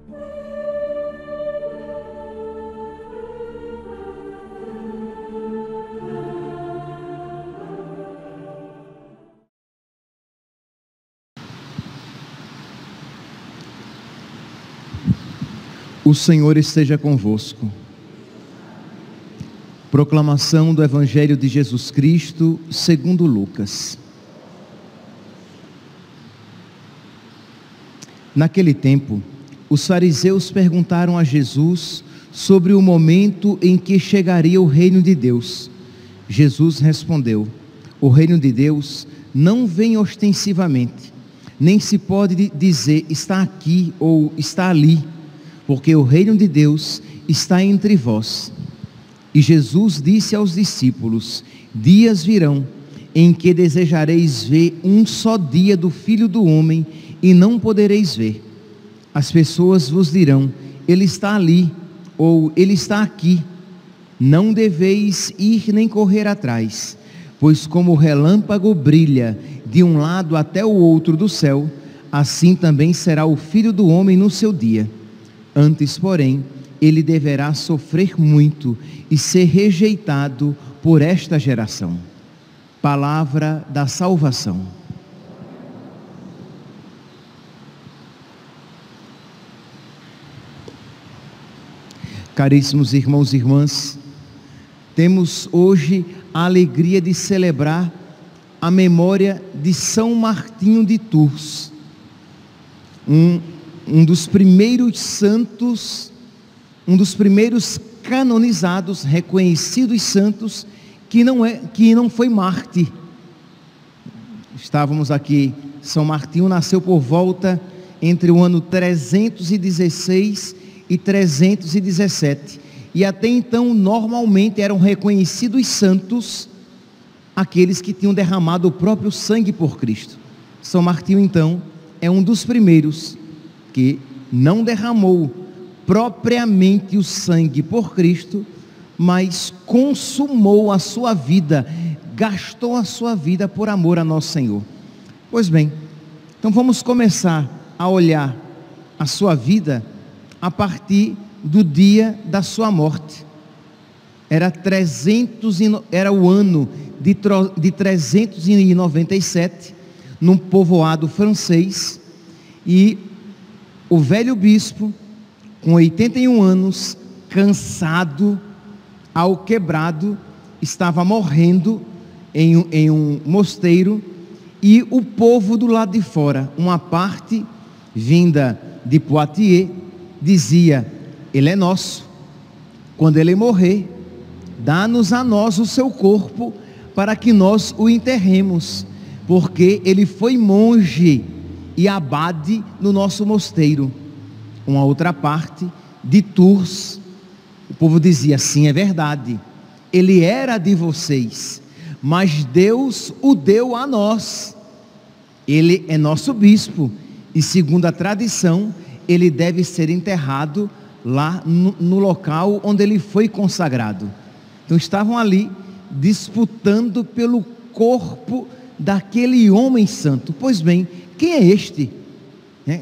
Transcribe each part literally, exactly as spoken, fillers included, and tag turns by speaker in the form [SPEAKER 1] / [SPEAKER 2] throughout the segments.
[SPEAKER 1] O Senhor esteja convosco. Proclamação do Evangelho de Jesus Cristo segundo Lucas. Naquele tempo, os fariseus perguntaram a Jesus sobre o momento em que chegaria o reino de Deus. Jesus respondeu: o reino de Deus não vem ostensivamente, nem se pode dizer está aqui ou está ali, porque o reino de Deus está entre vós. E Jesus disse aos discípulos: dias virão em que desejareis ver um só dia do Filho do Homem e não podereis ver. As pessoas vos dirão: ele está ali, ou ele está aqui. Não deveis ir nem correr atrás, pois como o relâmpago brilha de um lado até o outro do céu, assim também será o Filho do Homem no seu dia. Antes, porém, ele deverá sofrer muito e ser rejeitado por esta geração. Palavra da salvação. Caríssimos irmãos e irmãs, temos hoje a alegria de celebrar a memória de São Martinho de Tours, um Um dos primeiros santos, um dos primeiros canonizados, reconhecidos santos, que não, é, que não foi mártir. Estávamos aqui, São Martinho nasceu por volta entre o ano trezentos e dezesseis e trezentos e dezessete. E até então, normalmente, eram reconhecidos santos aqueles que tinham derramado o próprio sangue por Cristo. São Martinho, então, é um dos primeiros que não derramou propriamente o sangue por Cristo, mas consumou a sua vida, gastou a sua vida por amor a nosso Senhor. Pois bem, então vamos começar a olhar a sua vida a partir do dia da sua morte. Era, trezentos, era o ano de, de trezentos e noventa e sete, num povoado francês, e o velho bispo, com oitenta e um anos, cansado, alquebrado, estava morrendo em, em um mosteiro, e o povo do lado de fora, uma parte vinda de Poitiers, dizia: ele é nosso, quando ele morrer, dá-nos a nós o seu corpo, para que nós o enterremos, porque ele foi monge e abade no nosso mosteiro. Uma outra parte de Tours, o povo dizia: sim, é verdade, ele era de vocês, mas Deus o deu a nós, ele é nosso bispo, e segundo a tradição, ele deve ser enterrado lá no, no local onde ele foi consagrado. Então estavam ali disputando pelo corpo daquele homem santo. Pois bem, quem é este? É,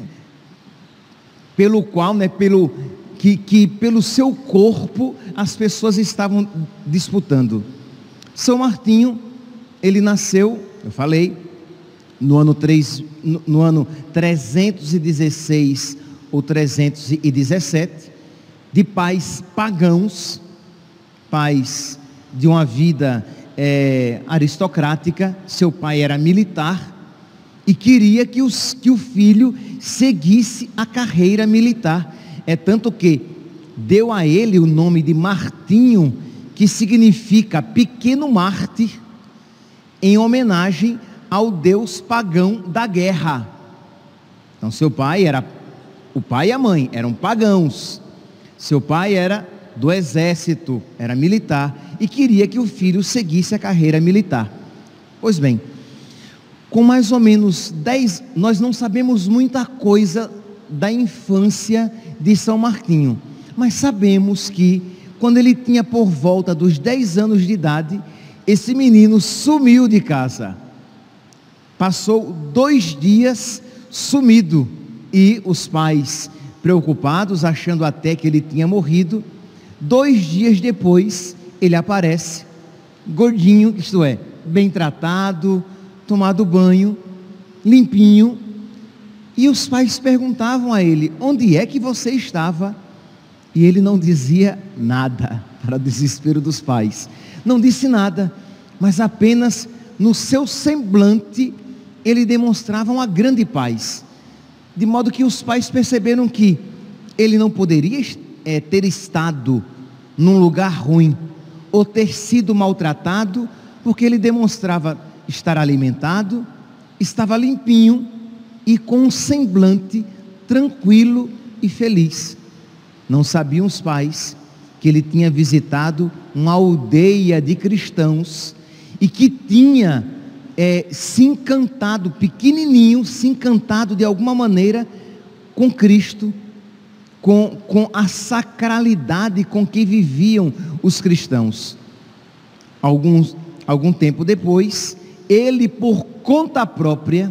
[SPEAKER 1] pelo qual, né, pelo, que, que pelo seu corpo as pessoas estavam disputando. São Martinho, ele nasceu, eu falei, no ano, três, no, no ano trezentos e dezesseis ou trezentos e dezessete, de pais pagãos, pais de uma vida é, aristocrática. Seu pai era militar e queria que, os, que o filho seguisse a carreira militar. É tanto que deu a ele o nome de Martinho, que significa pequeno mártir, em homenagem ao deus pagão da guerra. Então seu pai era, o pai e a mãe eram pagãos, seu pai era do exército, era militar, e queria que o filho seguisse a carreira militar. Pois bem, com mais ou menos dez, nós não sabemos muita coisa da infância de São Martinho, mas sabemos que quando ele tinha por volta dos dez anos de idade, esse menino sumiu de casa, passou dois dias sumido, e os pais preocupados, achando até que ele tinha morrido. Dois dias depois, ele aparece, gordinho, isto é, bem tratado, tomado banho, limpinho. E os pais perguntavam a ele: onde é que você estava? E ele não dizia nada, para o desespero dos pais. Não disse nada, mas apenas no seu semblante ele demonstrava uma grande paz. De modo que os pais perceberam que ele não poderia é, ter estado num lugar ruim, ou ter sido maltratado, porque ele demonstrava estar alimentado, estava limpinho e com um semblante tranquilo e feliz. Não sabiam os pais que ele tinha visitado uma aldeia de cristãos e que tinha é, se encantado, pequenininho, se encantado de alguma maneira com Cristo, com, com a sacralidade com que viviam os cristãos. Alguns, algum tempo depois, ele, por conta própria,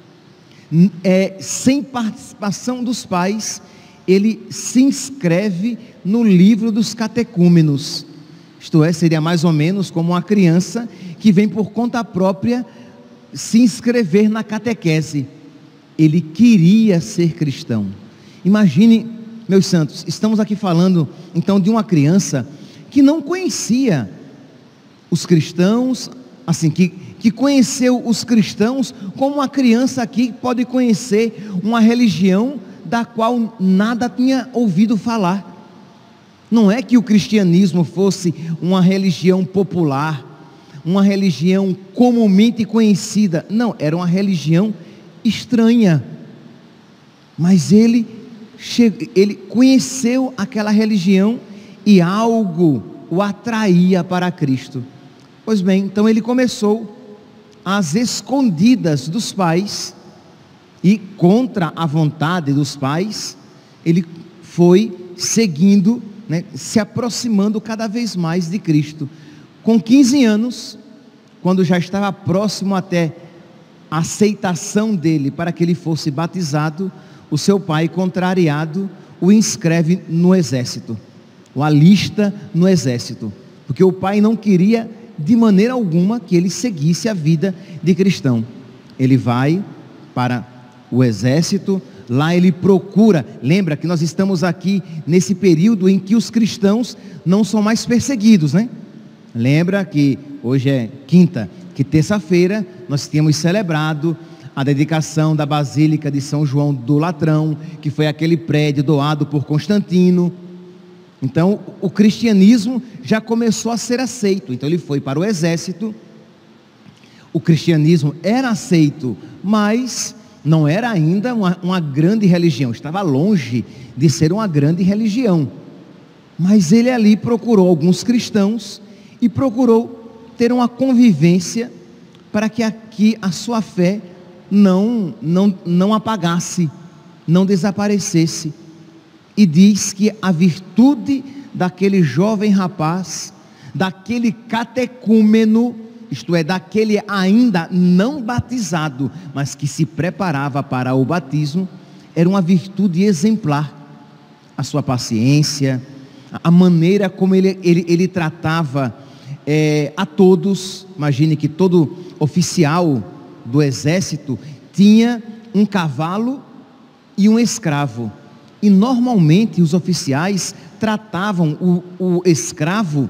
[SPEAKER 1] é, sem participação dos pais, ele se inscreve no livro dos catecúmenos. Isto é, seria mais ou menos como uma criança que vem por conta própria se inscrever na catequese. Ele queria ser cristão. Imagine, meus santos, estamos aqui falando então de uma criança que não conhecia os cristãos, assim, que, que conheceu os cristãos como uma criança aqui pode conhecer uma religião da qual nada tinha ouvido falar. Não é que o cristianismo fosse uma religião popular, uma religião comumente conhecida. Não, era uma religião estranha. Mas ele, che... ele conheceu aquela religião e algo o atraía para Cristo. Pois bem, então ele começou às escondidas dos pais e contra a vontade dos pais, ele foi seguindo, né, se aproximando cada vez mais de Cristo. Com quinze anos, quando já estava próximo até a aceitação dele para que ele fosse batizado, o seu pai, contrariado, o inscreve no exército, o alista no exército, porque o pai não queria de maneira alguma que ele seguisse a vida de cristão. Ele vai para o exército, lá ele procura, lembra que nós estamos aqui nesse período em que os cristãos não são mais perseguidos, né? Lembra que hoje é quinta, que terça-feira nós tínhamos celebrado a dedicação da Basílica de São João do Latrão, que foi aquele prédio doado por Constantino. Então o cristianismo já começou a ser aceito, então ele foi para o exército. O cristianismo era aceito, mas não era ainda uma, uma grande religião, estava longe de ser uma grande religião. Mas ele ali procurou alguns cristãos e procurou ter uma convivência para que aqui a sua fé não, não, não apagasse, não desaparecesse. E diz que a virtude daquele jovem rapaz, daquele catecúmeno, isto é, daquele ainda não batizado, mas que se preparava para o batismo, era uma virtude exemplar. A sua paciência, a maneira como ele, ele, ele tratava é, a todos. Imagine que todo oficial do exército tinha um cavalo e um escravo, e normalmente os oficiais tratavam o, o escravo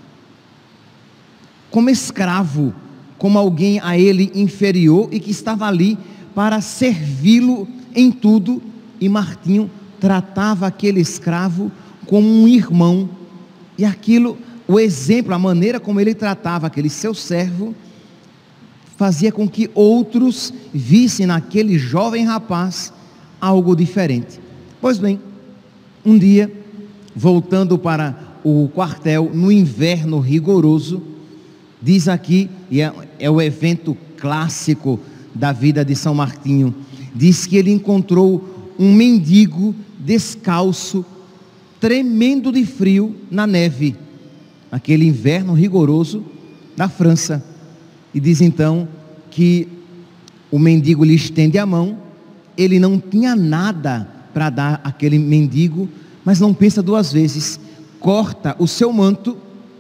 [SPEAKER 1] como escravo, como alguém a ele inferior e que estava ali para servi-lo em tudo. E Martinho tratava aquele escravo como um irmão, e aquilo, o exemplo, a maneira como ele tratava aquele seu servo, fazia com que outros vissem naquele jovem rapaz algo diferente. Pois bem, um dia, voltando para o quartel no inverno rigoroso, diz aqui, e é, é o evento clássico da vida de São Martinho, diz que ele encontrou um mendigo descalço, tremendo de frio na neve, aquele inverno rigoroso da França. E diz então que o mendigo lhe estende a mão, ele não tinha nada para dar aquele mendigo, mas não pensa duas vezes, corta o seu manto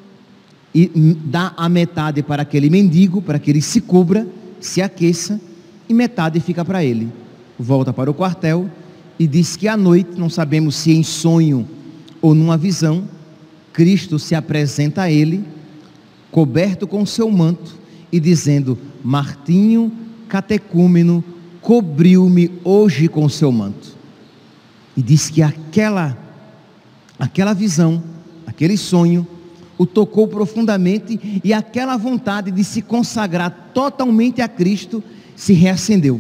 [SPEAKER 1] e dá a metade para aquele mendigo, para que ele se cubra, se aqueça, e metade fica para ele. Volta para o quartel e diz que à noite, não sabemos se em sonho ou numa visão, Cristo se apresenta a ele, coberto com o seu manto, e dizendo: Martinho, catecúmeno, cobriu-me hoje com o seu manto. E diz que aquela, aquela visão, aquele sonho, o tocou profundamente, e aquela vontade de se consagrar totalmente a Cristo se reacendeu.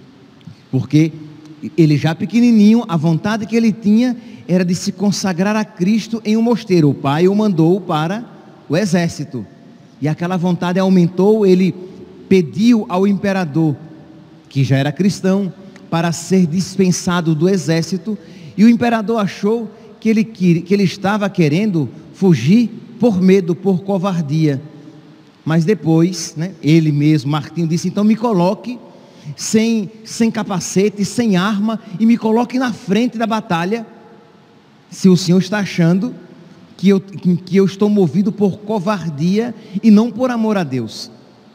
[SPEAKER 1] Porque ele já pequenininho, a vontade que ele tinha era de se consagrar a Cristo em um mosteiro. O pai o mandou para o exército, e aquela vontade aumentou. Ele pediu ao imperador, que já era cristão, para ser dispensado do exército, e o imperador achou que ele, que ele estava querendo fugir por medo, por covardia. Mas depois, né, ele mesmo, Martinho, disse: então me coloque sem, sem capacete, sem arma, e me coloque na frente da batalha, se o senhor está achando que eu, que eu estou movido por covardia e não por amor a Deus.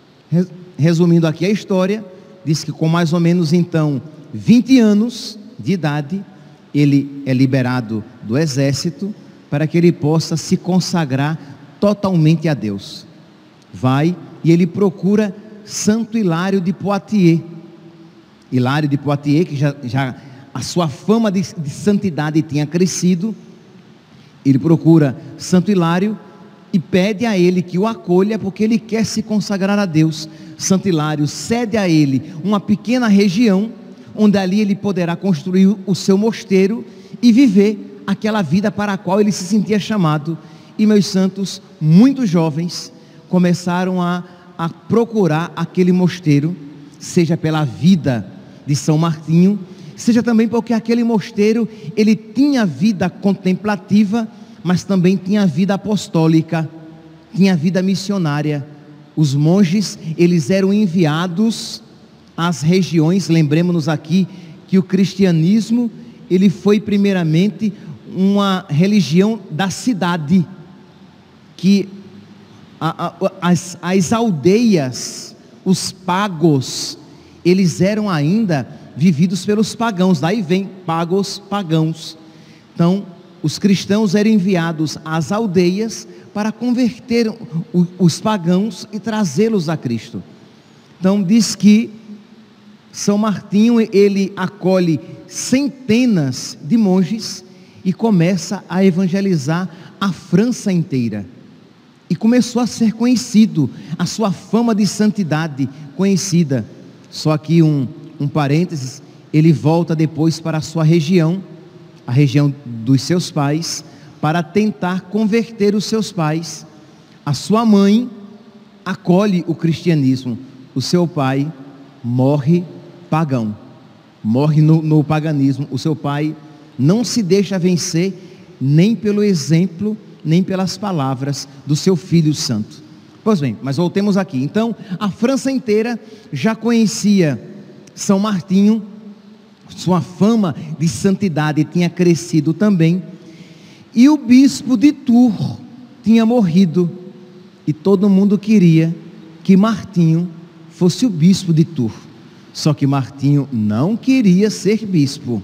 [SPEAKER 1] Resumindo aqui a história, diz que com mais ou menos então vinte anos de idade, ele é liberado do exército para que ele possa se consagrar totalmente a Deus. Vai e ele procura Santo Hilário de Poitiers. Hilário de Poitiers, que já, já a sua fama de, de santidade tinha crescido. Ele procura Santo Hilário e pede a ele que o acolha, porque ele quer se consagrar a Deus. Santo Hilário cede a ele uma pequena região, onde ali ele poderá construir o seu mosteiro e viver aquela vida para a qual ele se sentia chamado. E meus santos, muito jovens, começaram a, a procurar aquele mosteiro, seja pela vida de São Martinho, seja também porque aquele mosteiro, ele tinha vida contemplativa, mas também tinha vida apostólica, tinha vida missionária. Os monges, eles eram enviados às regiões. Lembremos-nos aqui que o cristianismo, ele foi primeiramente uma religião da cidade, que a, a, as, as aldeias, os pagos, eles eram ainda vividos pelos pagãos. Daí vem pagos, pagãos. Então os cristãos eram enviados às aldeias para converter os pagãos e trazê-los a Cristo. Então diz que São Martinho, ele acolhe centenas de monges e começa a evangelizar a França inteira. E começou a ser conhecido, a sua fama de santidade conhecida. Só aqui um, um parênteses, ele volta depois para a sua região, a região dos seus pais, para tentar converter os seus pais. A sua mãe acolhe o cristianismo, o seu pai morre pagão, morre no, no paganismo. O seu pai não se deixa vencer nem pelo exemplo, nem pelas palavras do seu filho santo. Pois bem, mas voltemos aqui. Então a França inteira já conhecia São Martinho, sua fama de santidade tinha crescido também, e o bispo de Tours tinha morrido, e todo mundo queria que Martinho fosse o bispo de Tours. Só que Martinho não queria ser bispo.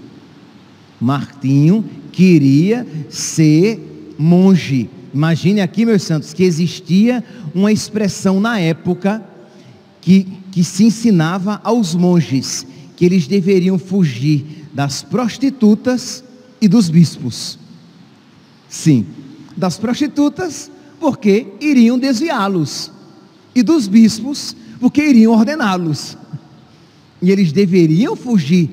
[SPEAKER 1] Martinho queria ser monge. Imagine aqui, meus santos, que existia uma expressão na época que, que se ensinava aos monges que eles deveriam fugir das prostitutas e dos bispos. Sim, das prostitutas porque iriam desviá-los, e dos bispos porque iriam ordená-los. E eles deveriam fugir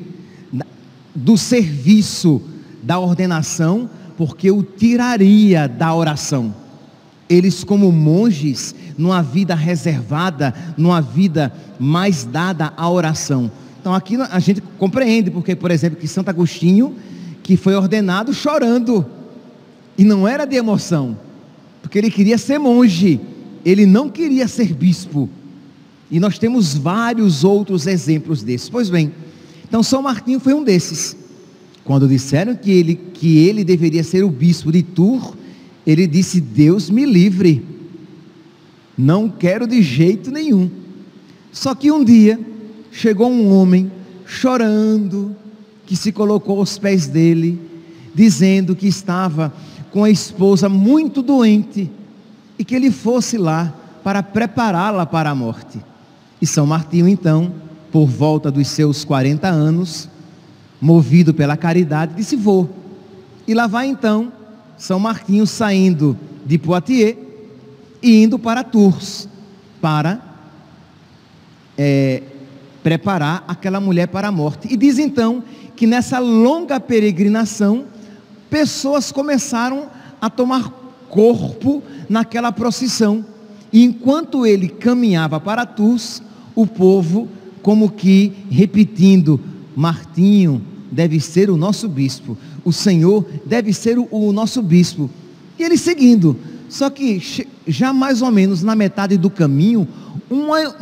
[SPEAKER 1] do serviço da ordenação, porque o tiraria da oração. Eles, como monges, numa vida reservada, numa vida mais dada à oração. Então aqui a gente compreende, porque, por exemplo, que Santo Agostinho, que foi ordenado chorando, e não era de emoção, porque ele queria ser monge, ele não queria ser bispo. E nós temos vários outros exemplos desses. Pois bem, então São Martinho foi um desses. Quando disseram que ele, que ele deveria ser o bispo de Tours, ele disse: Deus me livre, não quero de jeito nenhum. Só que um dia chegou um homem chorando, que se colocou aos pés dele, dizendo que estava com a esposa muito doente e que ele fosse lá para prepará-la para a morte. E São Martinho, então, por volta dos seus quarenta anos, movido pela caridade, disse: vou. E lá vai então São Martinho saindo de Poitiers e indo para Tours, para é, preparar aquela mulher para a morte. E diz então que nessa longa peregrinação, pessoas começaram a tomar corpo naquela procissão. E enquanto ele caminhava para Tours, o povo, como que repetindo: Martinho deve ser o nosso bispo, o Senhor deve ser o, o nosso bispo. E ele seguindo, só que já mais ou menos na metade do caminho, uma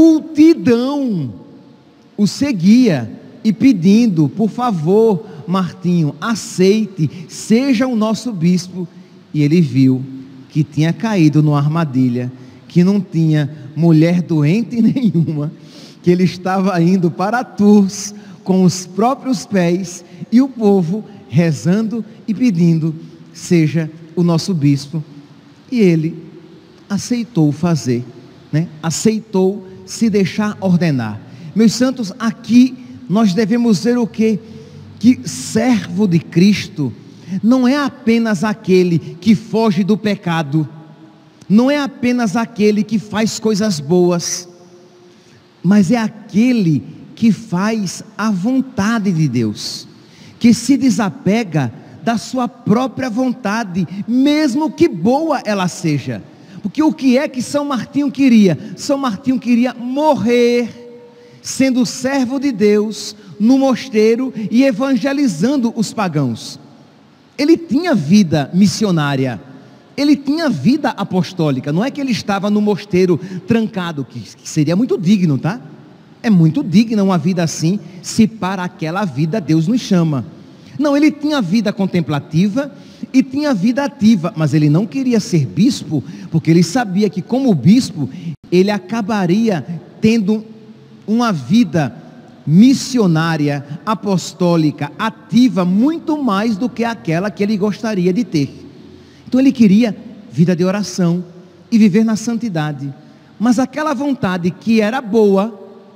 [SPEAKER 1] multidão o seguia e pedindo: por favor, Martinho, aceite, seja o nosso bispo. E ele viu que tinha caído numa armadilha, que não tinha mulher doente nenhuma, que ele estava indo para Tours com os próprios pés, e o povo rezando e pedindo: seja o nosso bispo. E ele aceitou fazer, né? Aceitou se deixar ordenar. Meus santos, aqui nós devemos ver o quê? Que servo de Cristo não é apenas aquele que foge do pecado, não é apenas aquele que faz coisas boas, mas é aquele que faz a vontade de Deus, que se desapega da sua própria vontade, mesmo que boa ela seja. Porque o que é que São Martinho queria? São Martinho queria morrer sendo servo de Deus no mosteiro e evangelizando os pagãos. Ele tinha vida missionária, ele tinha vida apostólica. Não é que ele estava no mosteiro trancado, que seria muito digno, tá? É muito digna uma vida assim, se para aquela vida Deus nos chama. Não, ele tinha vida contemplativa e tinha vida ativa, mas ele não queria ser bispo, porque ele sabia que como bispo, ele acabaria tendo uma vida missionária, apostólica, ativa, muito mais do que aquela que ele gostaria de ter. Então ele queria vida de oração e viver na santidade, mas aquela vontade que era boa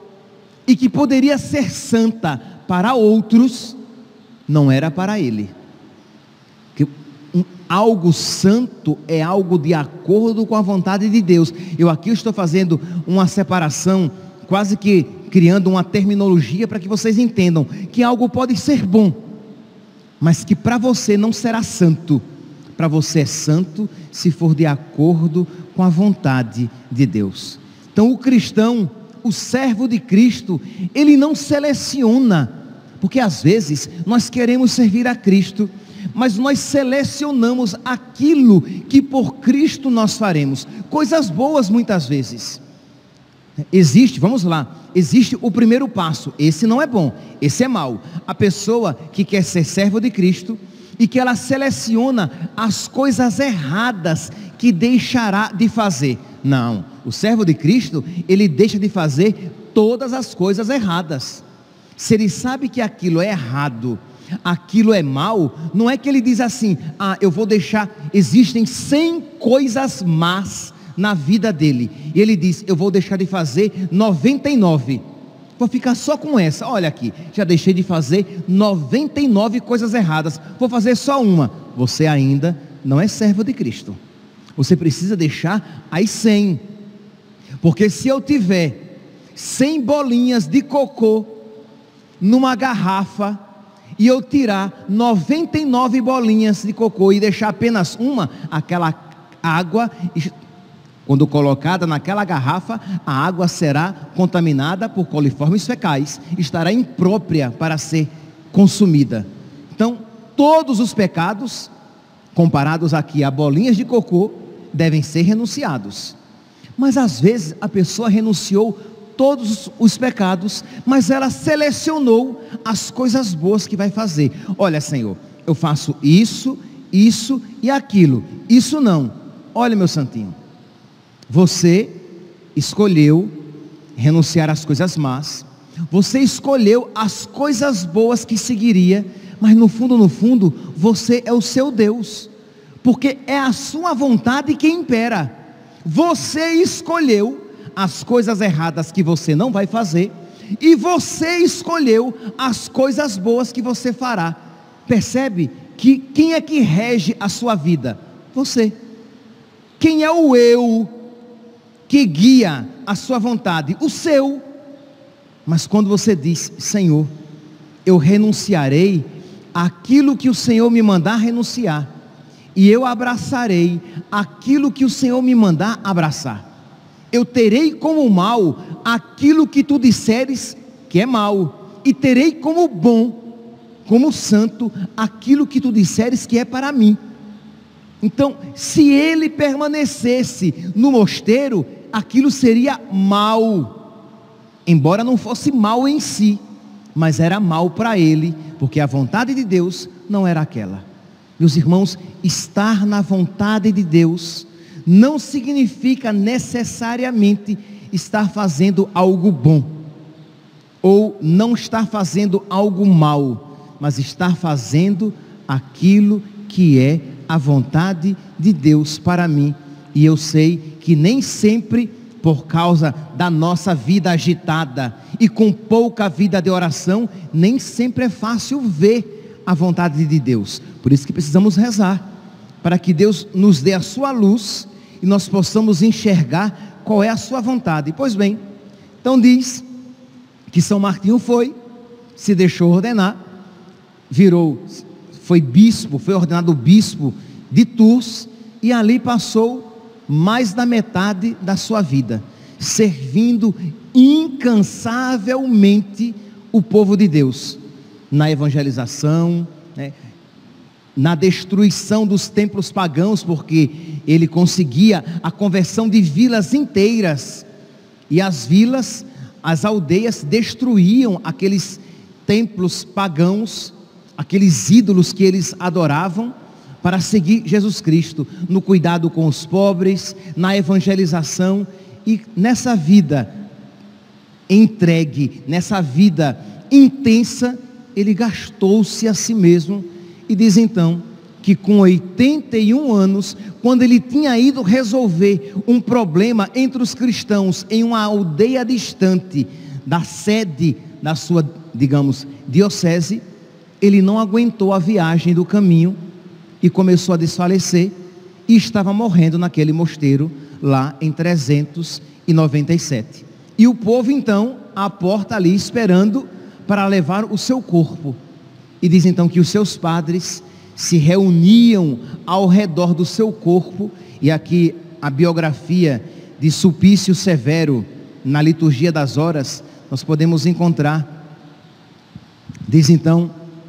[SPEAKER 1] e que poderia ser santa para outros, não era para ele. Que um, algo santo é algo de acordo com a vontade de Deus. Eu aqui estou fazendo uma separação, quase que criando uma terminologia para que vocês entendam que algo pode ser bom, mas que para você não será santo. Para você é santo se for de acordo com a vontade de Deus. Então o cristão, o servo de Cristo, ele não seleciona, porque às vezes nós queremos servir a Cristo, mas nós selecionamos aquilo que por Cristo nós faremos, coisas boas muitas vezes. Existe, vamos lá, existe o primeiro passo, esse não é bom, esse é mau. A pessoa que quer ser servo de Cristo e que ela seleciona as coisas erradas que deixará de fazer. Não, o servo de Cristo, ele deixa de fazer todas as coisas erradas. Se ele sabe que aquilo é errado, aquilo é mal, não é que ele diz assim: ah, eu vou deixar, existem cem coisas más na vida dele, e ele diz: eu vou deixar de fazer noventa e nove, vou ficar só com essa. Olha aqui, já deixei de fazer noventa e nove coisas erradas, vou fazer só uma. Você ainda não é servo de Cristo. Você precisa deixar as cem, porque se eu tiver cem bolinhas de cocô numa garrafa e eu tirar noventa e nove bolinhas de cocô e deixar apenas uma, aquela água, quando colocada naquela garrafa, a água será contaminada por coliformes fecais, estará imprópria para ser consumida. Então, todos os pecados, comparados aqui a bolinhas de cocô, devem ser renunciados. Mas às vezes a pessoa renunciou todos os pecados, mas ela selecionou as coisas boas que vai fazer. Olha, Senhor, eu faço isso, isso e aquilo, isso não. Olha, meu santinho, você escolheu renunciar às coisas más, você escolheu as coisas boas que seguiria, mas no fundo, no fundo, você é o seu Deus, porque é a sua vontade que impera. Você escolheu as coisas erradas que você não vai fazer, e você escolheu as coisas boas que você fará. Percebe que quem é que rege a sua vida? Você. Quem é o eu que guia a sua vontade? O seu. Mas quando você diz: Senhor, eu renunciarei àquilo que o Senhor me mandar renunciar, e eu abraçarei aquilo que o Senhor me mandar abraçar. Eu terei como mal aquilo que tu disseres que é mal, e terei como bom, como santo, aquilo que tu disseres que é para mim. Então, se ele permanecesse no mosteiro, aquilo seria mal, embora não fosse mal em si, mas era mal para ele, porque a vontade de Deus não era aquela. Meus irmãos, estar na vontade de Deus não significa necessariamente estar fazendo algo bom, ou não estar fazendo algo mal, mas estar fazendo aquilo que é a vontade de Deus para mim. E eu sei que nem sempre, por causa da nossa vida agitada e com pouca vida de oração, nem sempre é fácil ver a vontade de Deus. Por isso que precisamos rezar, para que Deus nos dê a sua luz e nós possamos enxergar qual é a sua vontade. Pois bem, então diz que São Martinho foi, se deixou ordenar, virou, foi bispo, foi ordenado bispo de Tours, e ali passou mais da metade da sua vida, servindo incansavelmente o povo de Deus, na evangelização, né, na destruição dos templos pagãos, porque ele conseguia a conversão de vilas inteiras, e as vilas, as aldeias destruíam aqueles templos pagãos, aqueles ídolos que eles adoravam, para seguir Jesus Cristo, no cuidado com os pobres, na evangelização. E nessa vida entregue, nessa vida intensa, ele gastou-se a si mesmo. E diz então que com oitenta e um anos, quando ele tinha ido resolver um problema entre os cristãos em uma aldeia distante da sede da sua, digamos, diocese, ele não aguentou a viagem do caminho e começou a desfalecer, e estava morrendo naquele mosteiro lá em trezentos e noventa e sete. E o povo então à porta ali esperando para levar o seu corpo. E diz então que os seus padres se reuniam ao redor do seu corpo. E aqui a biografia de Sulpício Severo, na liturgia das horas, nós podemos encontrar. Diz então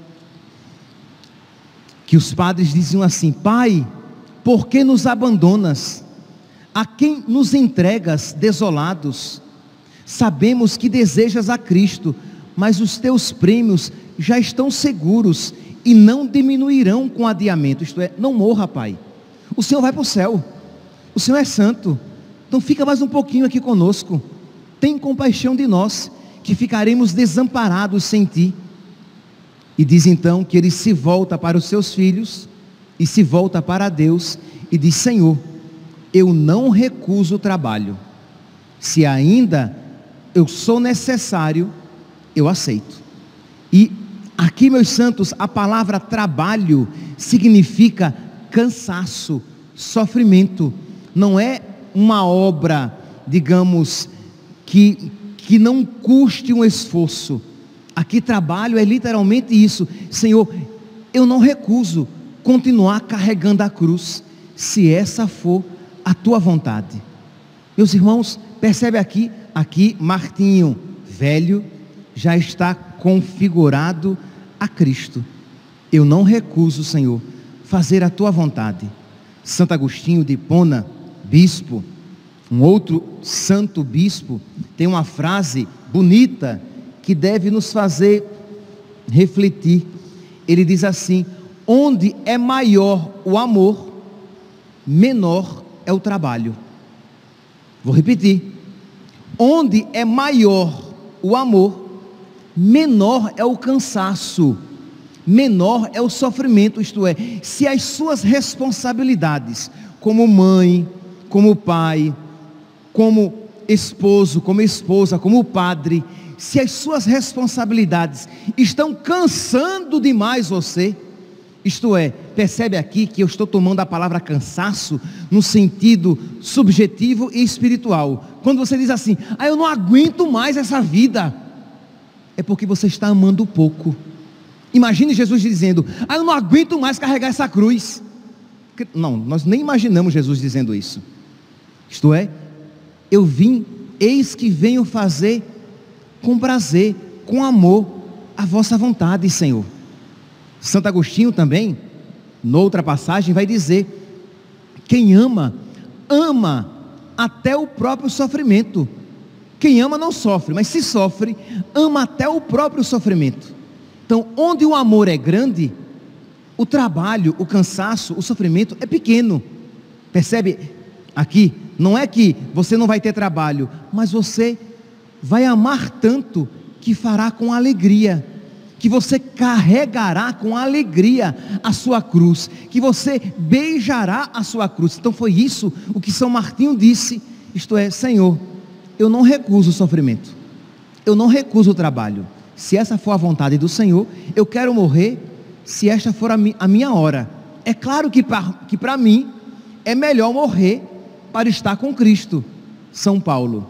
[SPEAKER 1] que os padres diziam assim: Pai, por que nos abandonas? A quem nos entregas desolados? Sabemos que desejas a Cristo, mas os teus prêmios já estão seguros e não diminuirão com adiamento. Isto é, não morra, Pai. O Senhor vai para o céu. O Senhor é santo. Então fica mais um pouquinho aqui conosco. Tem compaixão de nós, que ficaremos desamparados sem Ti. E diz então que ele se volta para os seus filhos e se volta para Deus e diz: Senhor, eu não recuso o trabalho. Se ainda eu sou necessário, eu aceito. E aqui, meus santos, a palavra trabalho significa cansaço, sofrimento. Não é uma obra, digamos, que, que não custe um esforço. Aqui trabalho é literalmente isso. Senhor, eu não recuso continuar carregando a cruz, se essa for a tua vontade. Meus irmãos, percebe aqui, aqui Martinho, velho, já está configurado a Cristo. Eu não recuso, Senhor, fazer a tua vontade. Santo Agostinho de Hipona, bispo, Um outro santo bispo tem uma frase bonita que deve nos fazer refletir. Ele diz assim: onde é maior o amor, menor é o trabalho. Vou repetir: onde é maior o amor, menor é o cansaço, menor é o sofrimento. Isto é, se as suas responsabilidades como mãe, como pai, como esposo, como esposa, como padre, se as suas responsabilidades estão cansando demais você, isto é, percebe aqui que eu estou tomando a palavra cansaço no sentido subjetivo e espiritual. Quando você diz assim: ah, eu não aguento mais essa vida, é porque você está amando pouco. Imagine Jesus dizendo: ah, eu não aguento mais carregar essa cruz. Não, nós nem imaginamos Jesus dizendo isso. Isto é, eu vim, eis que venho fazer com prazer, com amor, a vossa vontade, Senhor. Santo Agostinho também, noutra passagem, vai dizer: quem ama, ama até o próprio sofrimento. Quem ama não sofre, mas se sofre, ama até o próprio sofrimento. Então, onde o amor é grande, o trabalho, o cansaço, o sofrimento é pequeno. Percebe aqui? Não é que você não vai ter trabalho, mas você vai amar tanto que fará com alegria, que você carregará com alegria a sua cruz, que você beijará a sua cruz. Então foi isso o que São Martinho disse, isto é: Senhor, eu não recuso o sofrimento, eu não recuso o trabalho. Se essa for a vontade do Senhor, eu quero morrer, se esta for a, mi, a minha hora. É claro que para mim é melhor morrer para estar com Cristo, São Paulo,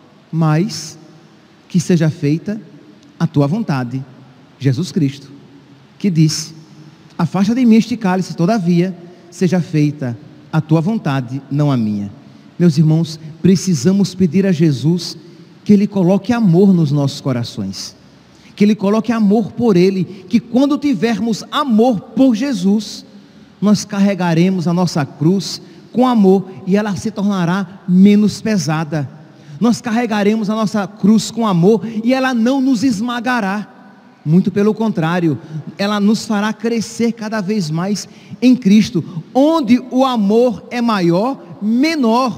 [SPEAKER 1] mas que seja feita a tua vontade, Jesus Cristo, que disse: afasta de mim este cálice, todavia seja feita a tua vontade, não a minha. Meus irmãos, precisamos pedir a Jesus que Ele coloque amor nos nossos corações, que Ele coloque amor por Ele, que quando tivermos amor por Jesus, nós carregaremos a nossa cruz com amor e ela se tornará menos pesada. Nós carregaremos a nossa cruz com amor e ela não nos esmagará, muito pelo contrário, ela nos fará crescer cada vez mais em Cristo. Onde o amor é maior, menor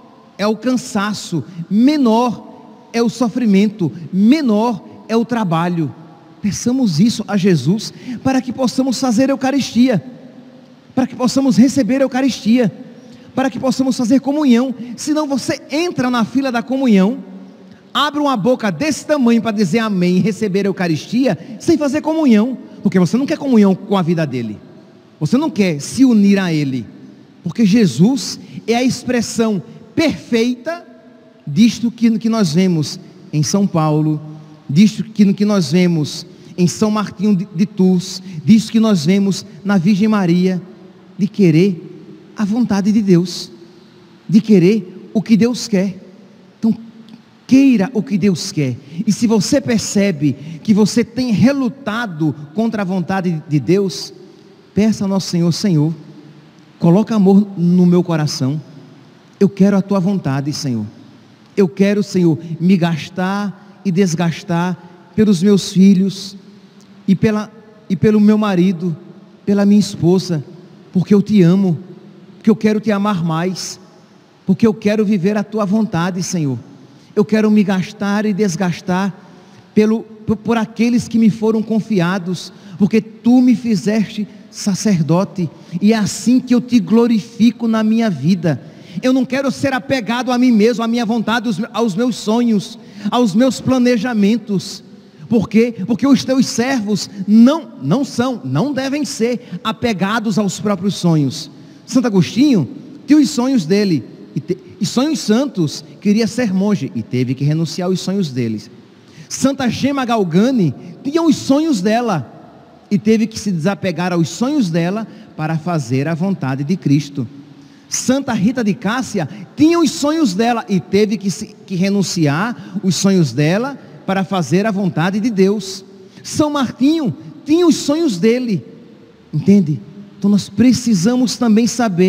[SPEAKER 1] é o cansaço, menor é o sofrimento, menor é o trabalho. Peçamos isso a Jesus, para que possamos fazer a Eucaristia, para que possamos receber a Eucaristia, para que possamos fazer comunhão. Senão você entra na fila da comunhão, abre uma boca desse tamanho para dizer amém e receber a Eucaristia, sem fazer comunhão, porque você não quer comunhão com a vida dele, você não quer se unir a ele, porque Jesus é a expressão perfeita disto que, que nós vemos em São Paulo, disto que, que nós vemos em São Martinho de, de Tours, disto que nós vemos na Virgem Maria, de querer a vontade de Deus, de querer o que Deus quer. Então queira o que Deus quer, e se você percebe que você tem relutado contra a vontade de Deus, peça ao nosso Senhor: Senhor, coloca amor no meu coração, eu quero a tua vontade, Senhor. Eu quero, Senhor, me gastar e desgastar pelos meus filhos e, pela, e pelo meu marido, pela minha esposa, porque eu te amo, porque eu quero te amar mais, porque eu quero viver a tua vontade, Senhor. Eu quero me gastar e desgastar pelo, por, por aqueles que me foram confiados, porque tu me fizeste sacerdote, e é assim que eu te glorifico na minha vida. Eu não quero ser apegado a mim mesmo, à minha vontade, aos meus sonhos, aos meus planejamentos. Por quê? Porque os teus servos não, não são, não devem ser apegados aos próprios sonhos. Santo Agostinho tinha os sonhos dele, e, te, e sonhos santos, queria ser monge, e teve que renunciar aos sonhos deles. Santa Gema Galgani tinha os sonhos dela, e teve que se desapegar aos sonhos dela, para fazer a vontade de Cristo. Santa Rita de Cássia tinha os sonhos dela, e teve que, se, que renunciar os sonhos dela, para fazer a vontade de Deus. São Martinho tinha os sonhos dele, entende? Então nós precisamos também saber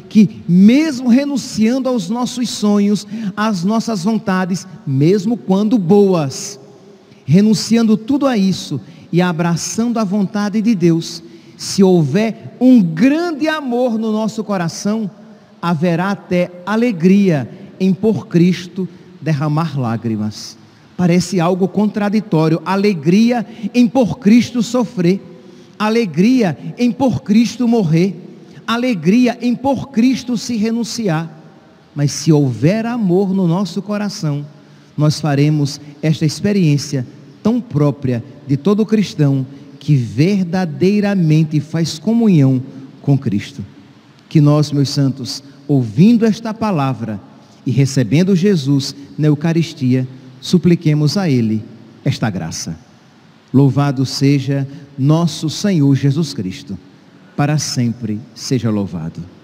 [SPEAKER 1] que mesmo renunciando aos nossos sonhos, às nossas vontades, mesmo quando boas, renunciando tudo a isso e abraçando a vontade de Deus, se houver um grande amor no nosso coração, haverá até alegria em por Cristo derramar lágrimas. Parece algo contraditório, alegria em por Cristo sofrer, alegria em por Cristo morrer, alegria em por Cristo se renunciar. Mas se houver amor no nosso coração, nós faremos esta experiência tão própria de todo cristão, que verdadeiramente faz comunhão com Cristo. Que nós, meus santos, ouvindo esta palavra e recebendo Jesus na Eucaristia, supliquemos a Ele esta graça. Louvado seja nosso Senhor Jesus Cristo, para sempre seja louvado.